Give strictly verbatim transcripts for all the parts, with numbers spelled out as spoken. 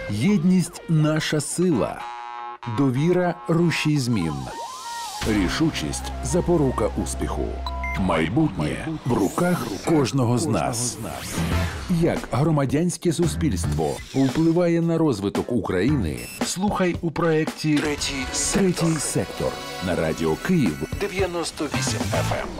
Єдність – наша сила. Довіра – рушій змін. Рішучість – запорука успіху. Майбутнє в руках кожного з нас. Як громадянське суспільство впливає на розвиток України? Слухай у проєкті «Третій сектор». «Третій сектор» на Радіо Київ дев'яносто вісім еф ем.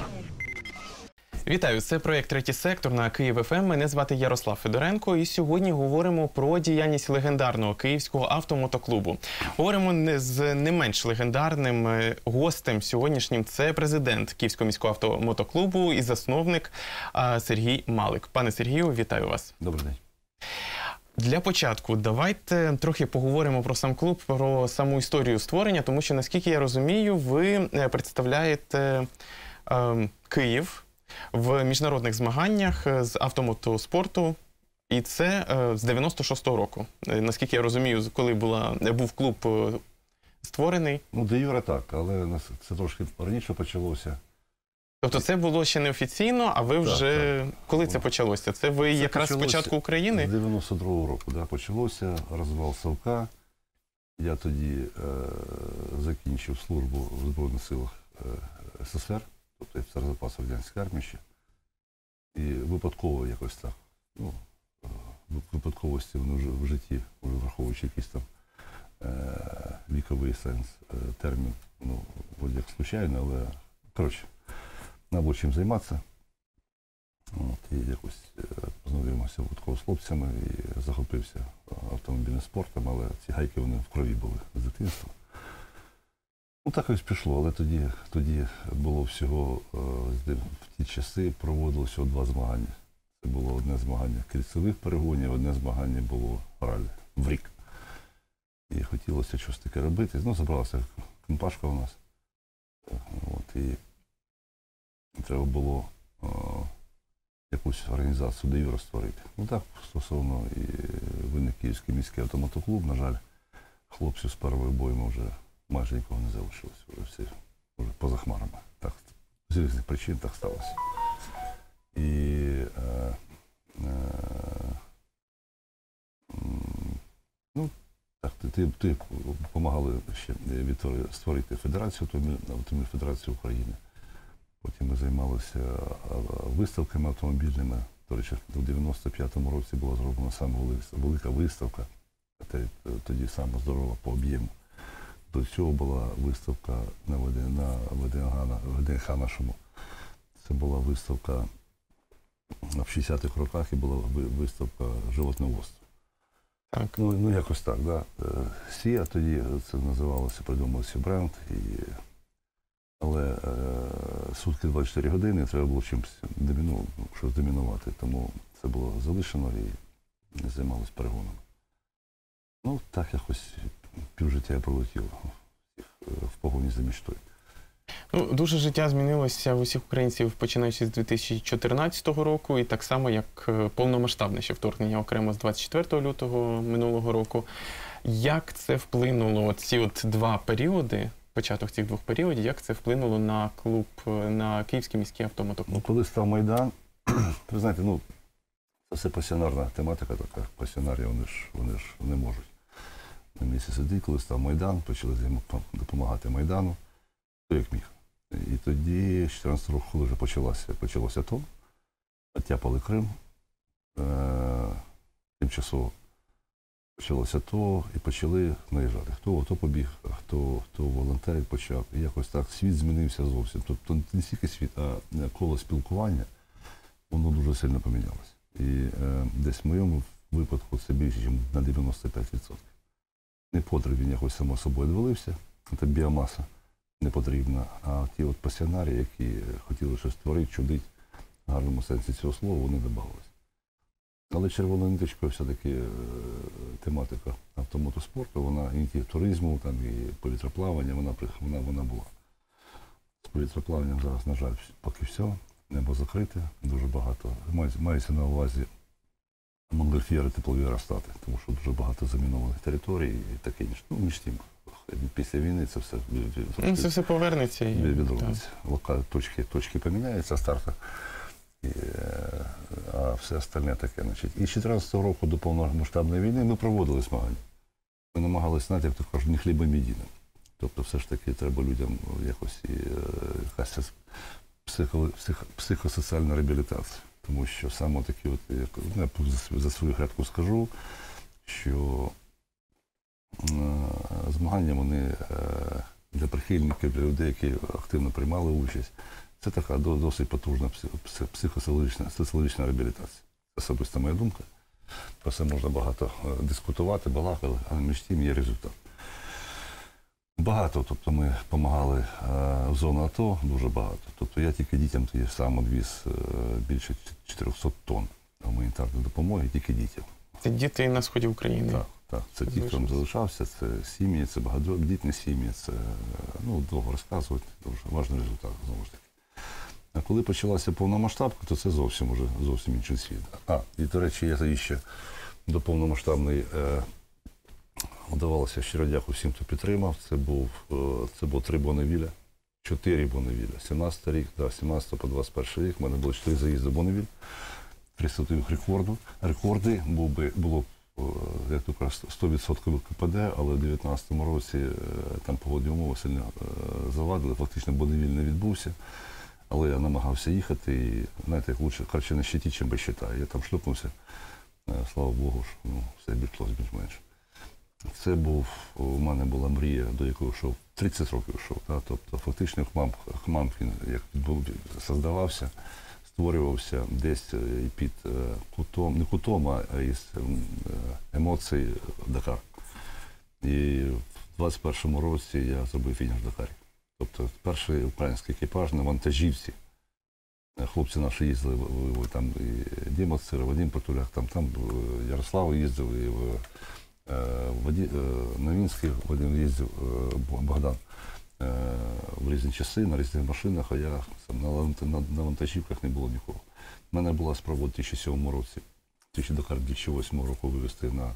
Вітаю, це проєкт «Третій сектор» на Київ еф ем. Мене звати Ярослав Федоренко, і сьогодні говоримо про діяльність легендарного Київського автомотоклубу. Говоримо не з не менш легендарним гостем сьогоднішнім. Це президент Київського міського автомотоклубу і засновник Сергій Малик. Пане Сергію, вітаю вас. Добрий день. Для початку давайте трохи поговоримо про сам клуб, про саму історію створення, тому що, наскільки я розумію, ви представляєте е, Київ в міжнародних змаганнях з автомотоспорту, і це е, з дев'яносто шостого року. Е, наскільки я розумію, коли була, був клуб е, створений. Ну, де юре так, але це трошки раніше почалося. Тобто це було ще не офіційно, а ви так, вже... Так. Коли це почалося? Це ви це якраз спочатку України? З дев'яносто другого року, да, почалося, розвал Совка. Я тоді е, закінчив службу в Збройних силах е, ес ес ер. Тобто офіцер запасу радянської армії ще. І випадково якось так, ну, випадковості вони вже в житті, вже враховуючи якийсь там е, віковий сенс, е, термін, ну, от як случайно, але, коротше, треба було чим займатися. От, і якось е, познайомився випадково з хлопцями і захопився автомобільним спортом, але ці гайки вони в крові були з дитинства. Ну, так ось пішло, але тоді, тоді було всього, в ті часи проводилося всього два змагання. Це було одне змагання кільцевих перегонів, одне змагання було ралі в рік. І хотілося щось таке робити. Ну, забралася компашка у нас. От, і треба було о, якусь організацію де юре створити. Ну так, стосовно і виник Київський міський автомотоклуб, на жаль, хлопців з першої бою вже майже нікого не залишилось, вже всі вже поза хмарами. Так, з різних причин так сталося. І е, е, ну, так, ти, ти допомагали ще створити Федерацію, Автомобільну Федерацію України. Потім ми займалися виставками автомобільними. До речі, у дев'яносто п'ятому році була зроблена саме велика виставка, тоді саме здорова по об'єму. До цього була виставка на ВДНХ нашому. Це була виставка в шістдесятих роках і була виставка животноводства. Так. Ну, ну якось так, да. Сія тоді це називалося, придумався бренд. І... Але е, сутки двадцять чотири години треба було чимось доміну, щось домінувати. Тому це було залишено і не займалося перегонами. Ну, так якось півжиття я пролетів в погоні за мечтою. Ну, дуже життя змінилося у всіх українців, починаючи з дві тисячі чотирнадцятого року, і так само, як повномасштабне ще вторгнення окремо з двадцять четвертого лютого минулого року. Як це вплинуло, ці от два періоди, початок цих двох періодів, як це вплинуло на клуб, на Київський міський автомотоклуб? Ну, коли став Майдан, ви знаєте, ну, це все пасіонарна тематика така, пасіонарі, вони ж, вони ж не можуть на місці сидіти. Коли став Майдан, почали допомагати Майдану, то як міг. І тоді, з чотирнадцятого року, коли вже почалося, почалося АТО, оттяпали Крим, е тимчасово почалося АТО і почали наїжджати. Хто АТО побіг, а хто, хто волонтерів почав. І якось так світ змінився зовсім. Тобто не тільки світ, а коло спілкування, воно дуже сильно помінялося. І е десь в моєму випадку це більше, ніж на дев'яносто п'ять відсотків. Непотріб він якось само собою відвалився, це біомаса не потрібна, а ті от пасіонарі, які хотіли щось створити, чудити, в гарному сенсі цього слова, вони добавилися. Але червоною ниточкою все-таки тематика автомотоспорту, вона і туризму, там, і повітроплавання, вона, вона, вона була. З повітроплаванням зараз, на жаль, поки все, небо закрите, дуже багато. Мається на увазі монгольф'єри, теплові аеростати, тому що дуже багато замінованих територій і таке інше. Ну, між тим, після війни це все ну, це все повернеться і відробиться. Точки, точки поміняються, старта І, е, а все остальне таке. Значить. І з чотирнадцятого року до повномасштабної війни ми проводили змагання. Ми намагалися, знаєте, як то кажуть, не хлібом єдиним. Тобто все ж таки треба людям якось і, е, якась психо, психо, психосоціальна реабілітація. Тому що саме такі, от, як, ну, я за, за свою грядку скажу, що е, змагання вони е, для прихильників, для людей, які активно приймали участь, це така досить потужна психосоціологічна соціологічна реабілітація. Це особиста моя думка. Про це можна багато дискутувати, балакали, але між тим є результат. Багато, тобто ми допомагали в зону АТО, дуже багато. Тобто я тільки дітям тоді сам відвіз більше чотирьохсот тонн гуманітарної допомоги, тільки дітям. Це діти на сході України? Так, так. Це ті, хто там залишався, це сім'ї, це багатодітні сім'ї, це, ну, довго розказувати, дуже важливий результат, знову ж таки. А коли почалася повномасштабка, то це зовсім уже зовсім інший світ. А, і, до речі, я ще до повномасштабної е, вдавалося, щиро дякую всім, хто підтримав. Це був, е, це було три Бонневіля, чотири Бонневіля. сімнадцятий рік, да, сімнадцятого по двадцять перший рік, в мене було чотири заїзди в Бонневіль, три світових рекорду. Рекорди був би, було, як то кажуть, сто відсотків КПД, але в дев'ятнадцятому році е, там погодні умови сильно е, завадили, фактично Бонневіль не відбувся. Але я намагався їхати і, знаєте, як лучше, краще на щиті, чим без щита. Я там шлюпнувся, слава Богу, що, ну, все обійшлося більш-менш. Це був, у мене була мрія, до якої йшов, тридцять років йшов. Да? Тобто фактично хмам, хмам він, як був, создавався, створювався десь під кутом, не кутом, а із емоцій Дакар. І в двадцять першому році я зробив фініш в Дакарі. Тобто перший український екіпаж на вантажівці. Хлопці наші їздили, там і Діма Цира, Вадим Патуляк, там, там Ярослав їздив, і Ваді, Новінський Вадим їздив, Богдан, в різні часи, на різних машинах, а я на, на, на вантажівках не було нікого. У мене була справа у дві тисячі сьомому році, Дакар дві тисячі восьмого року вивезти на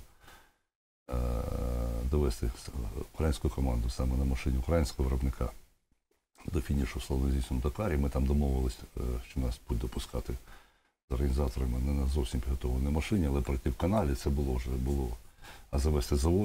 довести українську команду саме на машині українського виробника до фінішу в славнозвісному Дакарі. Ми там домовилися, що нас будуть допускати з організаторами не на зовсім підготовленій машині, але пройти в каналі це було вже було. А завести завод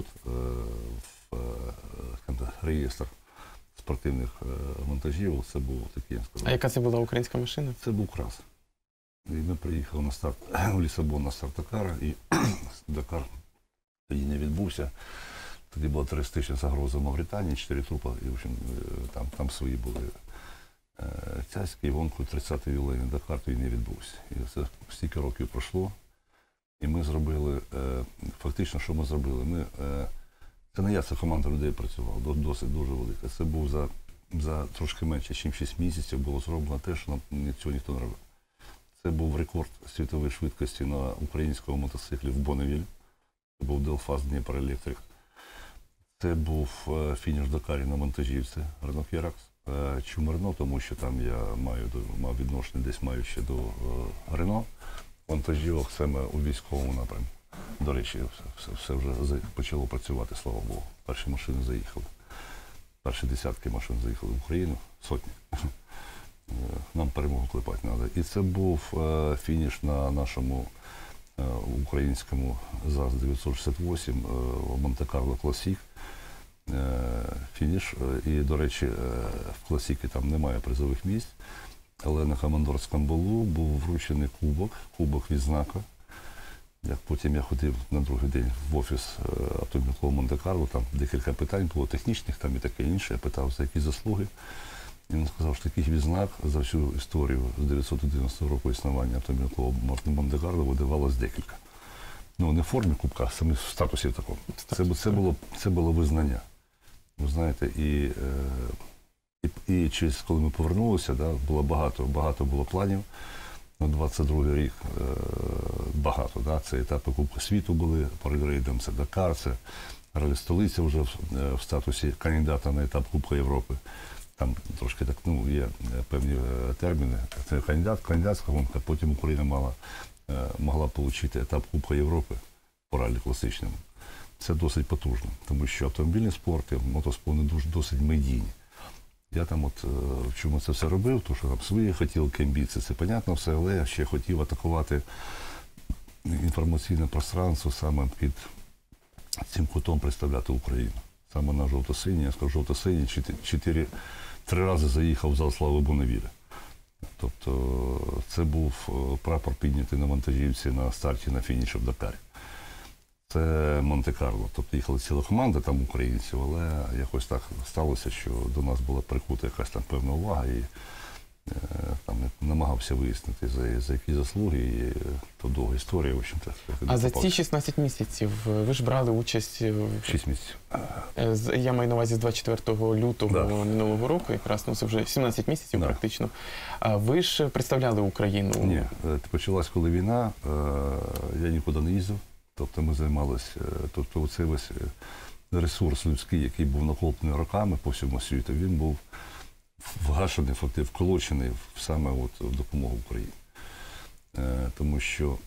в реєстр спортивних вантажів, це було таке, я сказав. А яка це була українська машина? Це був Крас. І ми приїхали на старт у Лісабон на старт Дакара, і Дакар тоді не відбувся. Тоді була терористична загроза в Мавританії, чотири трупи, і в общем, там, там свої були. Цяцький, гонку тридцятий ювілейний Дакар тоді не відбувся. І це стільки років пройшло. І ми зробили, фактично, що ми зробили? Ми, це не я, це команда людей працювала, досить дуже велика. Це був за, за трошки менше, ніж шість місяців було зроблено те, що нам цього ніхто не робив. Це був рекорд світової швидкості на українському мотоциклі в Бонневіль. Це був Делфас Дніпро Електрик. Це був фініш в Дакарі на вантажівці Рено Керакс. Чому Рено? Тому що там я маю, мав відношення, десь маю ще до Рено. Вантажівок саме у військовому напрямку. До речі, все, все вже почало працювати, слава Богу. Перші машини заїхали. Перші десятки машин заїхали в Україну, сотні. Нам перемогу клепати треба. І це був фініш на нашому українському ЗАЗ дев'ятсот шістдесят вісім в Монте-Карло Класік. Фініш. І, до речі, в Класіки там немає призових місць. Але на командорському балу був вручений кубок, кубок відзнака. Як потім я ходив на другий день в офіс автомобільного Монте-Карло, там декілька питань було технічних там і таке інше. Я питав, за які заслуги. І він сказав, що таких відзнак за всю історію з дев'ятсот одинадцятого року існування автомобільного Монте-Карло видавалось декілька. Ну, не в формі кубка, а саме в статусі такому. Це, це, було, це було визнання. Ви знаєте, і... І, і через, коли ми повернулися, да, було багато, багато було планів. На двадцять другий рік е, багато. Да, це етапи Кубку світу були, перед рейдом це Дакар, це ралі-столиця вже в, в статусі кандидата на етап Кубка Європи. Там трошки так, ну, є певні терміни. Це кандидат, кандидатська гонка, потім Україна мала, е, могла отримати етап Кубка Європи по ралі класичному. Це досить потужно, тому що автомобільний спорт і мотоспорт дуже досить медійні. Я там от е, чому це все робив, тому що там свої хотілки, амбіції, це понятно все, але я ще хотів атакувати інформаційне пространство саме під цим кутом представляти Україну. Саме на жовто-синій, я скажу, жовто-синій, чотири, три рази заїхав в зал слави Бонавіля. Тобто це був прапор піднятий на вантажівці на старті, на фініші в Дакарі. Це Монте-Карло. Тобто їхала ціла команда там українців, але якось так сталося, що до нас була прикута якась там певна увага і е, там намагався вияснити, за, за які заслуги, і то довга історія, в общем-то. А за ці шістнадцять місяців ви ж брали участь в... шість місяців. З- Я маю на увазі з двадцять четвертого лютого Да. минулого року, якраз, ну це вже сімнадцять місяців Да. практично. А ви ж представляли Україну? Ні, е, почалась коли війна, е, я нікуди не їздив. Тобто ми займалися, тобто цей весь ресурс людський, який був накоплений роками по всьому світу, він був вгашений, фактично вколочений в саме от в допомогу Україні. Е, тому що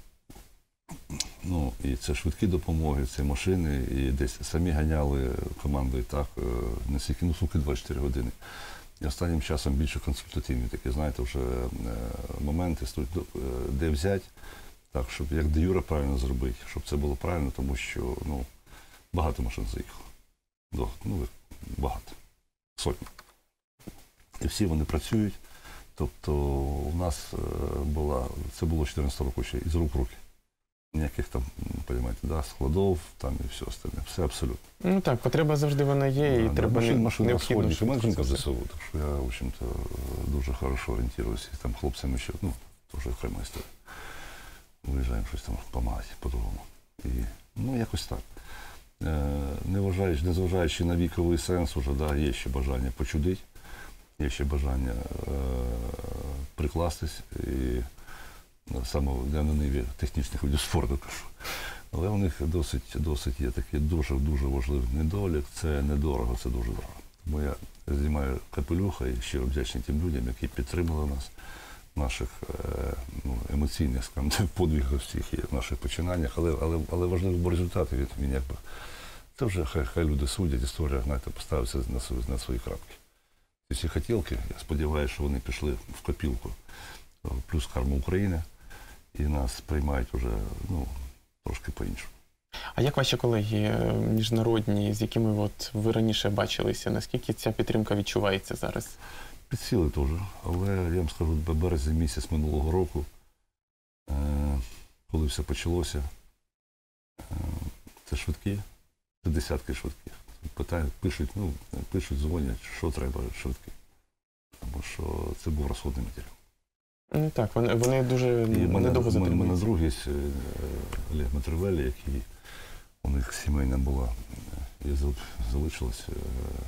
ну, і це швидкі допомоги, це машини, і десь самі ганяли командою так, е, не стільки, ну, суки двадцять чотири години. І останнім часом більше консультативні такі, знаєте, вже е, моменти, де взяти. Так, щоб як де юре правильно зробити, щоб це було правильно, тому що ну, багато машин заїхало. До, ну, багато. Сотні. І всі вони працюють. Тобто у нас була, це було чотирнадцятого року ще із рук в руки. Ніяких там, розумієте, да, складов там і все остальне. Все абсолютно. Ну так, потреба завжди вона є, і Да, треба машин, не, машин необхідно. розходник, швидко і машинка це все. ЗСУ. Так що я, в общем-то, дуже хорошо орієнтуюся. І там хлопцями ще, ну, теж окрема історія. Виїжджаємо щось там допомагати по-другому. І, ну, якось так. Е, не вважаючи, не зважаючи на віковий сенс, уже, да, є ще бажання почудити, є ще бажання е, прикластись. І ну, саме я на ниві технічних видів спорту кажу. Але у них досить, досить є такий дуже-дуже важливий недолік. Це недорого, це дуже дорого. Тому я знімаю капелюха і щиро вдячний тим людям, які підтримали нас в наших ну, емоційних, скажімо, подвигах всіх і в наших починаннях, але, але, але важливо, бо результати від він якби. Це вже хай, хай люди судять, історія, знаєте, поставиться на свої, на свої крапки. Ці всі хотілки, я сподіваюся, що вони пішли в копілку, плюс карма України, і нас приймають вже, ну, трошки по-іншому. А як ваші колеги міжнародні, з якими от ви раніше бачилися, наскільки ця підтримка відчувається зараз? Підсіли теж, але я вам скажу, березень місяць минулого року, е, коли все почалося, е, це швидкі, це десятки швидких. Питають, пишуть, ну, пишуть, дзвонять, що треба швидкі. Тому що це був розходний матеріал. Ну так, вони, вони дуже І мене, недовго мене, мене затримуються. друг є, е, Олег Матревелі, який у них сімейна була, і залишилось е,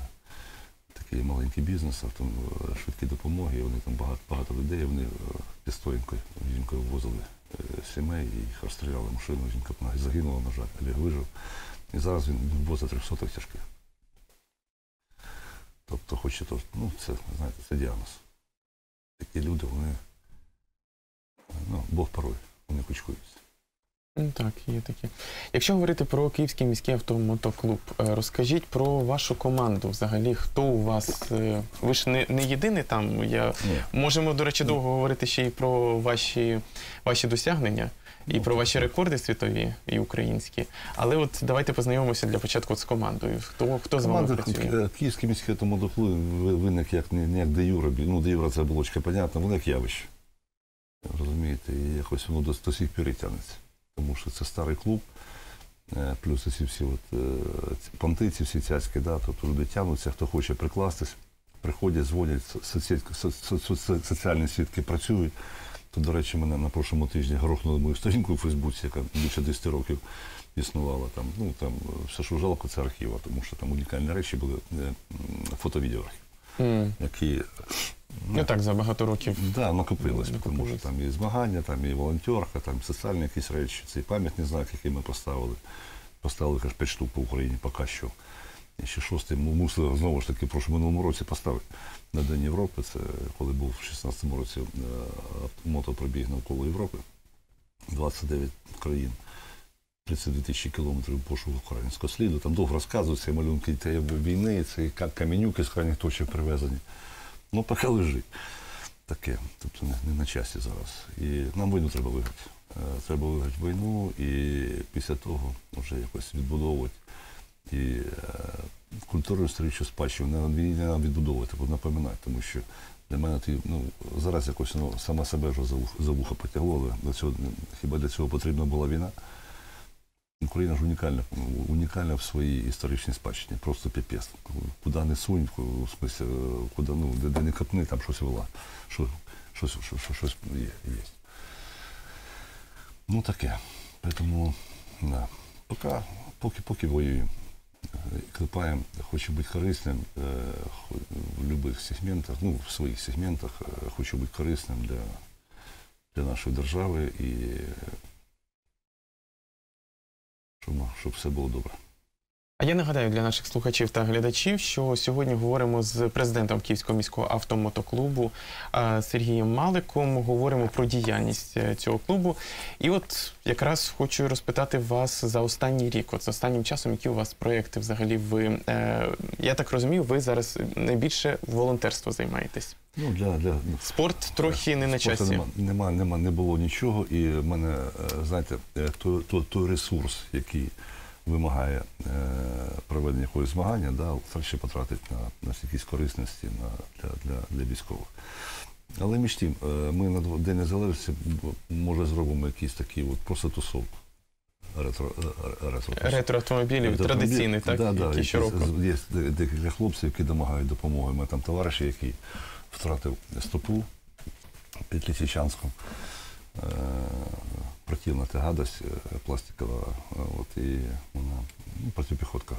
такий маленький бізнес, автом, швидкі допомоги, і вони там багато, багато людей, вони підстоянкою, жінкою ввозили е, сімей, і їх розстріляли машину, жінка загинула, на жаль, Олег вижив. І зараз він возить трьохсотих тяжких. Тобто, хоч і то, ну, це, знаєте, це діагноз. Такі люди, вони, ну, Бог парує, вони кучкуються. Ну так, є такі. Якщо говорити про Київський міський автомотоклуб, е, розкажіть про вашу команду взагалі, хто у вас, е, ви ж не, не єдиний там, я, Ні. можемо, до речі, довго говорити ще й про ваші, ваші досягнення, і про ваші рекорди світові і українські, але от давайте познайомимося для початку з командою. Хто, хто з вами Команда працює? Київський міський автомотоклуб виник як, не, не як де юра, ну де юра це було понятно, воно як явище. Розумієте, і якось воно до, до сих пір і тягнеться. Тому що це старий клуб, плюс ці всі от, понти, ці всі цяцькі, да, тобто люди тягнуться, хто хоче прикластись, приходять, дзвонять, соці... соціальні свідки працюють. То, до речі, мене на прошлому тижні грохнули мою сторінку у Фейсбуці, яка більше десять років існувала. Там, ну, там, все, що жалко, це архіва, тому що там унікальні речі були, фото-відеоархів, Mm. які... Ну так, за багато років. Так, да, накопилось, тому накопилось. що там і змагання, там і волонтерка, там і соціальні якісь речі, цей пам'ятний знак, який ми поставили. Поставили, каже, п'ять штук по Україні поки що. І ще шостий ми мусили, знову ж таки, в прошлому минулому році поставити на День Європи. Це коли був в шістнадцятому році мотопробіг навколо Європи, двадцять дев'ять країн. тридцять дві тисячі кілометрів пошуку українського сліду. Там довго розказуються малюнки війни, це каменюки з крайніх точок привезені. Ну, поки лежить. Таке, тобто не, не на часі зараз. І нам війну треба виграти. Треба виграти війну і після того вже якось відбудовувати і е, культуру історичну спадщину не, не нам відбудовувати, бо напоминати, тому що для мене ти, ну, зараз якось ну, сама себе вже за вуха, за вуха потягло, але для цього, хіба для цього потрібна була війна? Україна ж унікальна, унікальна в своїй історичній спадщині, просто піпець. Куди не сунь, в смислі, куди, ну, де, де не копни, там щось вела, що, щось, що, що, щось є, є. Ну таке. Тому, да. Поки, поки, поки воюємо, клепаємо, хочу бути корисним е, в будь-яких сегментах, ну, в своїх сегментах, е, хочу бути корисним для, для нашої держави і щоб, щоб все було добре. А я нагадаю для наших слухачів та глядачів, що сьогодні говоримо з президентом Київського міського автомотоклубу Сергієм Маликом, говоримо про діяльність цього клубу. І от якраз хочу розпитати вас за останній рік, от з останнім часом, які у вас проєкти взагалі ви, я так розумію, ви зараз найбільше волонтерство займаєтесь. Ну, для, для... Спорт трохи не на часі. Нема, нема, нема, не було нічого, і в мене, знаєте, той, той, той ресурс, який вимагає е, проведення якогось змагання, да, краще потратити на, на якісь корисності на, для, для, для військових. Але між тим, е, ми на День Незалежності, може, зробимо якісь такі, от, просто тусовку. Ретро, ретро, Ретро-автомобілів, традиційний, так, да, да, які щороку. Є декілька хлопців, які допомагають допомоги. Ми там товариші, який втратив стопу під Лисичанськом. Е, противна та гадость пластикова, от, і вона, ну, протипіхотка.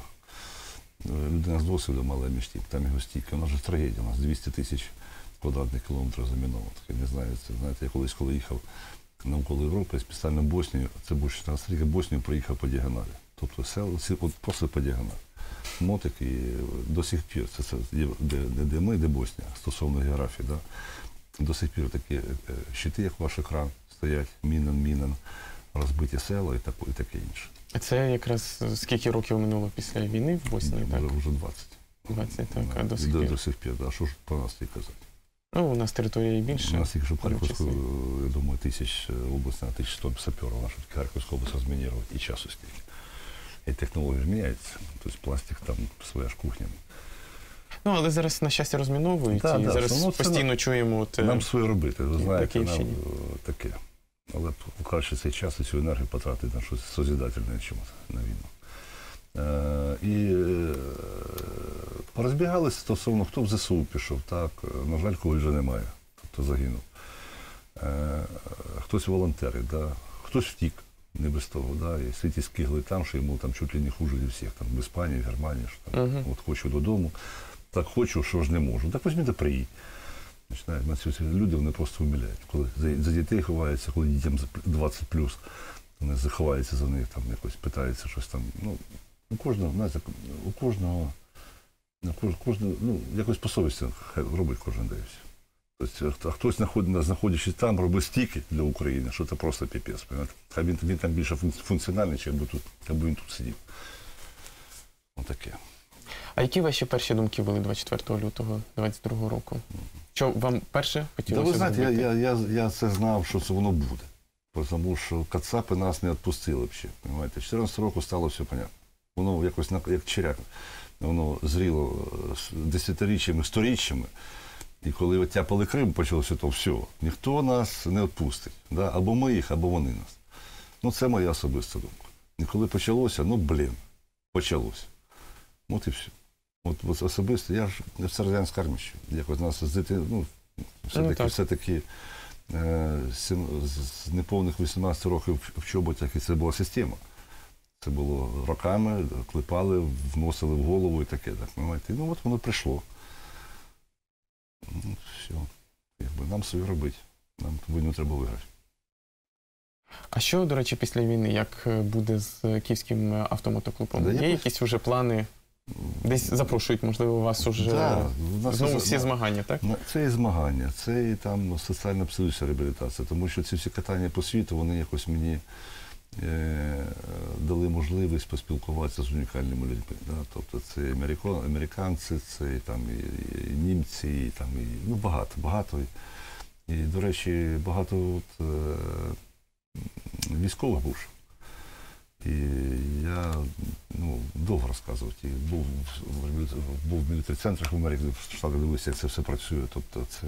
Людина з досвідом, але між тим, там його стільки. У нас же трагедія, у нас двісті тисяч квадратних кілометрів заміновано. Я не знаю, це, знаєте, я колись, коли їхав навколо Європи, спеціально в Боснію, це був чотирнадцять рік, в Боснію проїхав по діагоналі. Тобто село, от просто по діагоналі. Мотик і до сих пір, це, це де, де, де ми, де Боснія, стосовно географії, да? До сих пір такі щити, як ваш екран, стоять, мінен, мінен, розбиті села і, так, і таке інше. Це якраз скільки років минуло після війни в Боснії, так? Вже двадцять. двадцять, так, а до до, сих пір? До сих пір, да. Що ж про нас і казати? Ну, у нас територія більше. У нас тільки, що Харківську, я думаю, тисяч область на тисяч сто саперів, нашу Харківську область розмінірувати, і часу скільки. І технології зміняються, тобто пластик там своя ж кухня. Ну, але зараз, на щастя, розміновують, да, і да, зараз ну, постійно нам, чуємо... От, нам своє робити, ви знаєте, нам таке. Але краще цей час і цю енергію потратити на щось созидательне, чомусь, на війну. Е, і е, порозбігалися стосовно, хто в ЗСУ пішов, так, на жаль, когось вже немає, тобто загинув. Е, хтось волонтерить, да, хтось втік, не без того, да, і світі скигли там, що йому там чуть ли не хуже від всіх, там, в Іспанії, в Германії, що там, uh-huh. от хочу додому, так хочу, що ж не можу, так візьміть та приїдь. Люди, вони просто вмиляють. Коли за, за дітей ховаються, коли дітям двадцять плюс, вони заховаються за них, там якось питаються щось там. Ну, у кожного, знаєте, у кожного, у кожного, ну, якось по совісті робить кожен день. Тобто, а хтось, знаходячись там, робить стільки для України, що це просто піпець. Хай він, він там більше функціональний, ніж би тут, аби він тут сидів. Отаке. А які ваші перші думки були двадцять четвертого лютого двадцять другого року? Що вам перше хотілося зробити? Да, ви знаєте, я, я, я, я це знав, що це воно буде. Тому що кацапи нас не відпустили взагалі. Понимаєте? чотирнадцятого року стало все понятно. Воно якось як черяк. Воно зріло десятиріччями, сторіччями. І коли оттяпали Крим, почалося то все. Ніхто нас не відпустить. Да? Або ми їх, або вони нас. Ну, це моя особиста думка. І коли почалося, ну, блін, почалося. От і все. От, от особисто, я ж в Радянській армії, якось нас з дитини, ну, все-таки, ну, все-таки е, з неповних вісімнадцяти років в чоботях, і це була система. Це було роками, клепали, вносили в голову і таке. Так, понимаєте? Ну, от воно прийшло. Ну, все. Якби нам собі робити. Нам війну треба виграти. А що, до речі, після війни, як буде з Київським автомотоклубом? Да, Є я... якісь вже плани? Десь запрошують, можливо, вас уже да, знову всі змагання, так? Це і змагання, це і там соціально-психологічна реабілітація, тому що ці всі катання по світу, вони якось мені е, дали можливість поспілкуватися з унікальними людьми. Да? Тобто це американ, американці, це і, там, і, і німці, і, там, і, ну, багато, багато. І, до речі, багато от, е, військових бувших. І я ну, довго розказував. І був, був в мілітарі центрах в Америці, в Штатах дивився, як це все працює. Тобто це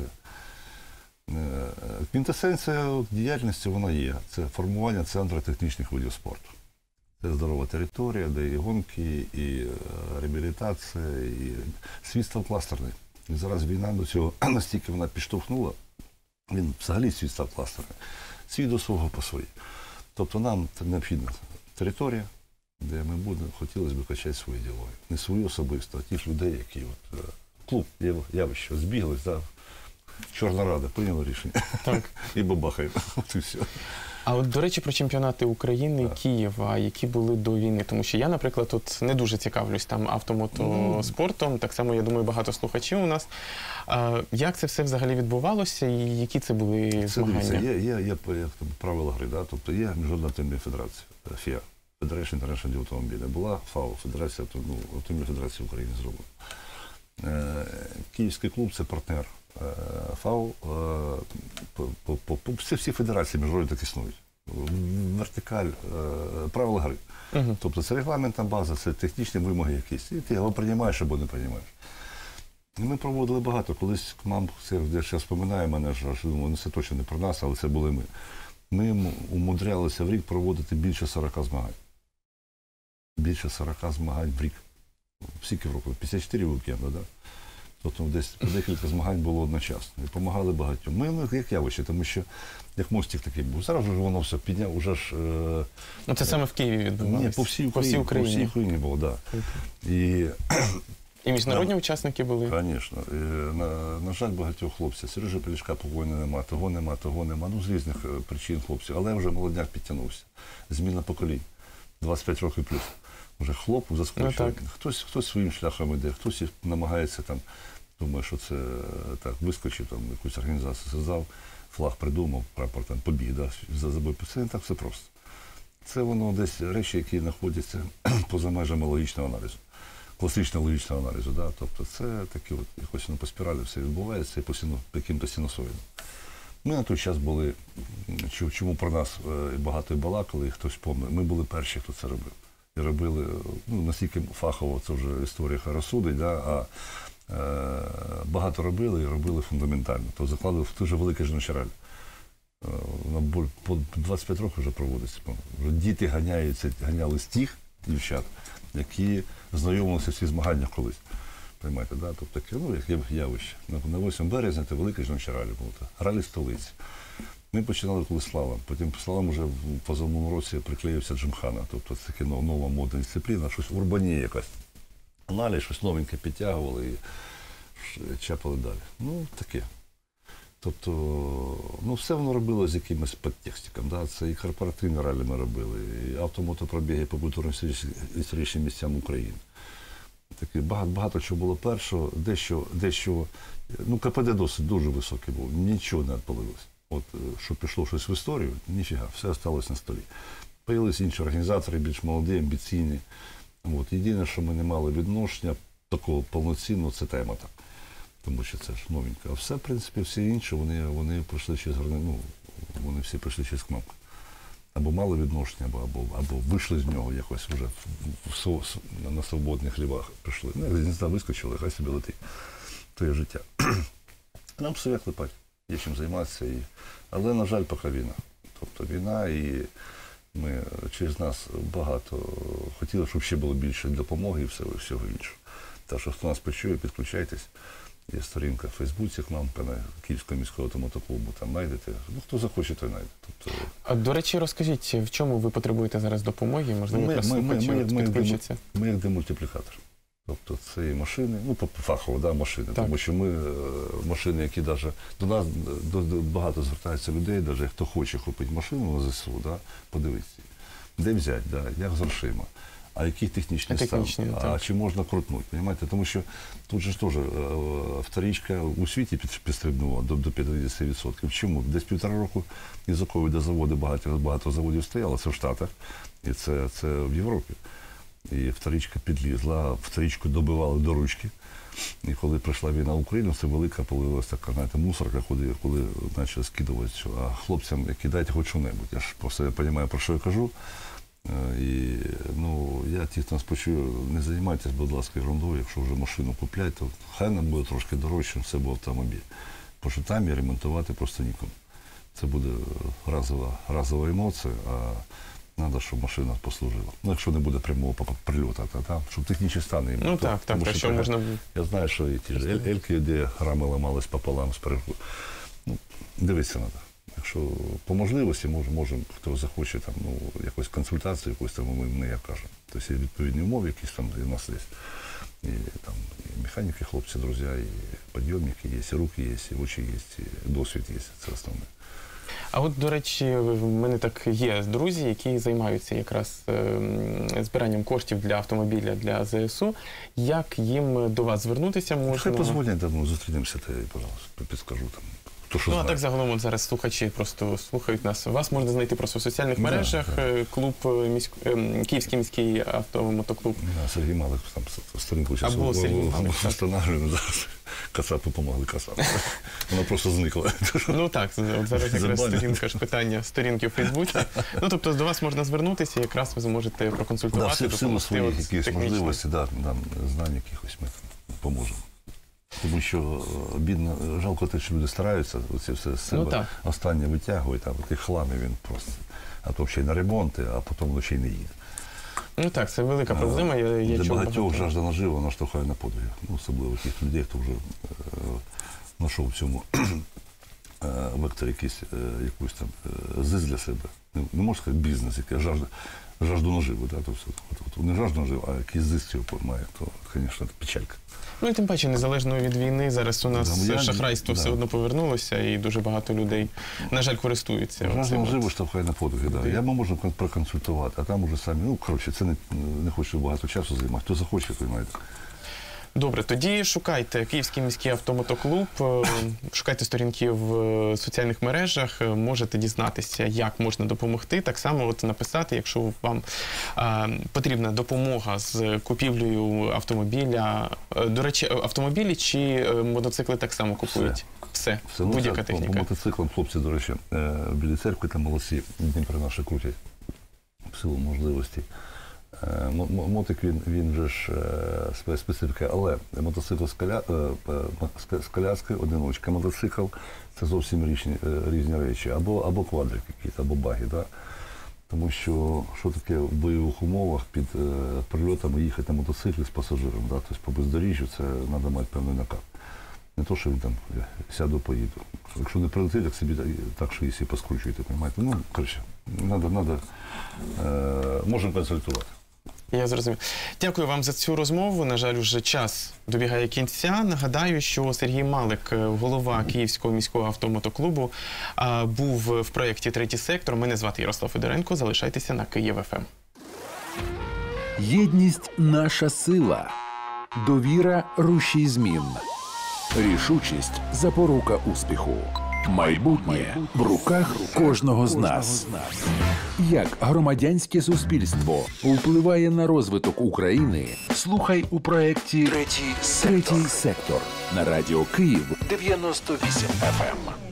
е, квінтесенція діяльності вона є. Це формування центру технічних видів спорту. Це здорова територія, де і гонки, і е, реабілітація, і світ став кластерний. І зараз війна до цього настільки вона підштовхнула, він взагалі світ став кластерний. Світ до свого по своїй. Тобто нам необхідна територія, де ми будемо, хотілося б качати свої ділові. Не свою особисто, а тих людей, які от, клуб, явище, збіглись, да, Чорна Рада, прийняла рішення. Так. І бабахаємо. От і все. А от, до речі, про чемпіонати України, Так. Києва, які були до війни. Тому що я, наприклад, тут не дуже цікавлюсь там автомотоспортом. Так само, я думаю, багато слухачів у нас. А, як це все взагалі відбувалося і які це були Це, змагання? дивіться, є, є, є, як там, правила гри, да? Тобто є Міжнародна автомобільна федерація, ФІА, Federation International Automobile, була ФАУ, Федерація ну, Автомобільної федерації України зроблена. Е, Київський клуб – це партнер е, ФАУ, е, по, по, по, по, всі, всі федерації міжнародні так існують. Вертикаль, е, правила гри. Угу. Тобто це регламентна база, це технічні вимоги якісь. І ти або приймаєш, або не приймаєш. І ми проводили багато. Колись к нам, це, я зараз пам'ятаю мене, що думаю, ну, це точно не про нас, але це були ми. Ми умудрялися в рік проводити більше сорока змагань. Більше сорока змагань в рік. Скільки в року? п'ятдесят чотири вікенди, да? Тобто десь по декілька змагань було одночасно. І допомагали багатьом. Ми, ну, як явище, тому що як мостик такий був. Зараз вже воно все підняв, уже ж... Е... Ну, це саме в Києві відбувалося? Ні, по всій Україні. По всій Україні, по всій Україні було, так. Да. І... І міжнародні yeah. учасники були? Звісно. На, на жаль, багатьох хлопців. Сережа Полішка покойно нема, того нема, того нема. Ну, з різних причин хлопців. Але вже молодняк підтягнувся. Зміна поколінь. двадцять п'ять років плюс. Вже хлоп заскочив. Ну, хтось, хтось своїм шляхом іде, хтось намагається там, думає, що це так, вискочив, там, якусь організацію создав, флаг придумав, прапор там побіг, да, за забой. Це не так все просто. Це воно десь речі, які знаходяться поза межами логічного аналізу. Класичного логічного аналізу, да? Тобто це такі от, якось воно по спіралі все відбувається і по яким-то синусоїдам. Ми на той час були, чому про нас багато і балакали, і хтось помнив, ми були перші, хто це робив. І робили, ну, настільки фахово, це вже історія розсудить, да? А е, багато робили і робили фундаментально. Тобто закладали в дуже велике жіноче раль. Е, по двадцять п'ять років вже проводиться. Вже діти ганяються, ганяли з тих дівчат, які знайомилися всі змагання колись. Приймаєте, да? Тобто таке, ну, як явище. На восьмого березня це велика жіноча ралі була. Ралі столиці. Ми починали коли славом. Потім славом вже в позовому році приклеївся Джимхана. Тобто це таке нова модна дисципліна, щось урбанія якась. Налі, щось новеньке підтягували і чапали далі. Ну, таке. Тобто, ну, все воно робило з якимось підтекстиком. Да? Це і корпоративні ралі ми робили, і автомотопробіги по культурно-історичним місцям України. Такі, багато, багато чого було першого, дещо, дещо, ну, КПД досить дуже високий був, нічого не відпалилось. От, що пішло щось в історію, ніфіга, все залишилось на столі. Появилися інші організатори, більш молоді, амбіційні. От, єдине, що ми не мали відношення такого повноцінного, це тема так. Тому що це ж новенько. А все, в принципі, всі інші, вони, вони пройшли через, ну, вони всі пройшли через кнопку. Або мали відношення, або, або, або вийшли з нього якось вже в, в, в, на свободних хлібах прийшли. Ну, як не знаю, вискочили, хай собі летить. То є життя. Нам все як липать, є чим займатися. І... Але, на жаль, поки війна. Тобто війна, і ми через нас багато хотіли, щоб ще було більше допомоги і всього, всього іншого. Так що, хто нас почує, підключайтесь. Є сторінка в Фейсбуці к нам, Київського міського автомотоклубу, там знайдете. Ну, хто захоче, той знайде. Тобто... А, до речі, розкажіть, в чому ви потребуєте зараз допомоги? Можливо, ми, ми, ми, ми, ми, підключаться? Ми як демультиплікатор. Тобто це і машини, ну, фахово, да, машини. Так. Тому що ми, машини, які навіть, до нас до, до, багато звертається людей, навіть хто хоче купити машину на ЗСУ, да, подивитися, де взяти, да, як з грошима. а який технічний стан, Технічний, а так. чи можна крутнути, розумієте? Тому що тут же ж теж е, вторичка у світі під- підстрибнула до, до п'ятдесят відсотків. Чому? Десь півтора року із-за ковіду заводи, багато, багато заводів стояло, це в Штатах, і це, це в Європі. І вторичка підлізла, вторичку добивали до ручки. І коли прийшла війна в Україну, це велика появилася така, знаєте, мусорка, коли, коли почали скидувати, що а хлопцям кидайте хоч що-небудь. Я ж просто я розумію, про що я кажу. Е, І ну, я ті, хто нас почує, не займайтесь, будь ласка, ерундою, якщо вже машину купляєте, то хай нам буде трошки дорожче, це був автомобіль. Бо що там і ремонтувати просто нікому. Це буде разова, разова емоція, а треба, щоб машина послужила. Ну, якщо не буде прямого прильоту, то там, щоб технічні стани. їм. Ну так, так, Тому так, що така- можна... Я знаю, що і ті ж ель- ельки, де рами ламались пополам з перегу. Ну, дивитися треба. Якщо по можливості, може, може, хто захоче там, ну, якусь консультацію, якусь там ми не як кажемо. Тобто є відповідні умови, якісь там і в нас є. І там і механіки, хлопці, друзі, і підйомники є, і руки є, і очі є, і досвід є. Це основне. А от, до речі, в мене так є друзі, які займаються якраз ем, збиранням коштів для автомобіля для ЗСУ. Як їм до вас звернутися можна? Хай позвонять, давно зустрінемося, та, пожалуйста, підскажу там. Хто що Ну, а знає. так загалом от зараз слухачі просто слухають нас. Вас можна знайти просто в соціальних Да, мережах. да. Е, Клуб е, міськ... ем, Київський міський автомотоклуб. Да, Сергій Малик там с- сторінку зараз Або Сергій Малик, так. встановлюємо зараз. Кацапу допомогли Кацапу. Вона просто зникла. Ну так, от зараз якраз Забанять. сторінка ж питання сторінки в Фейсбуці. Ну тобто до вас можна звернутися, якраз ви зможете Да, проконсультувати, всі в силу допомогти своїх от якихось технічно. можливостей, да, нам знань якихось ми там поможемо. Тому що е, бідно, жалко те, що люди стараються, оце все з себе Ну, так. останнє витягують, а такий хлам і він просто. А то ще й на ремонти, а потім воно ще й не їде. Ну так, це велика проблема. Я, я Для чув багатьох багато. жажда наживи, вона штовхає на подвиг. Ну, особливо тих людей, хто вже е, знайшов в цьому е, векторі якийсь, е, якусь там е, зиск для себе. Не, не можна сказати бізнес, яке жажда, жажду наживи. Да? Тобто, от, от, не жажду наживи, а якийсь зиск цього має, то, звісно, це печалька. Ну і тим паче, незалежно від війни, зараз у нас Да, я- шахрайство да. все одно повернулося, і дуже багато людей, на жаль, користуються. Жажда оцим от. наживи штовхає на подвиги. Да. Я ми можемо кон- проконсультувати, а там уже самі, ну, коротше, це не, не хочу багато часу займати. Хто захоче, той має. Добре, тоді шукайте Київський міський автомотоклуб, е, шукайте сторінки в е, соціальних мережах, е, можете дізнатися, як можна допомогти. Так само от написати, якщо вам е, потрібна допомога з купівлею автомобіля. Е, До речі, автомобілі чи е, мотоцикли так само купують? Все, Все, ну, будь-яка це, по, по техніка. мотоциклам хлопці, до речі, е, біля церкви там молодці, Дніпро наші крутять в силу можливості. Е, м- м- Мотик, він, він же ж е, своя специфіка, але мотоцикл з, коля, е, е, з- з коляскою, одиночка, мотоцикл – це зовсім різні, е, різні речі. Або, або квадрик якийсь, або баги. Да? Тому що, що таке в бойових умовах під е, прильотами їхати на мотоциклі з пасажиром, да? Тобто по бездоріжжю це треба мати певний накат. Не то, що він там я сяду, поїду. Якщо не прилетить, так собі так, так що її поскручуєте, розумієте? Ну, коротше, треба, треба, е, можемо консультувати. Я зрозумів. Дякую вам за цю розмову. На жаль, уже час добігає кінця. Нагадаю, що Сергій Малик, голова Київського міського автомотоклубу, а, був в проєкті «Третій сектор». Мене звати Ярослав Федоренко. Залишайтеся на Київ еф ем. Єдність – наша сила. Довіра – рушій змін. Рішучість – запорука успіху. Майбутнє в руках кожного з нас. Як громадянське суспільство впливає на розвиток України? Слухай у проєкті «Третій сектор» на радіо Київ дев'яносто вісім еф ем.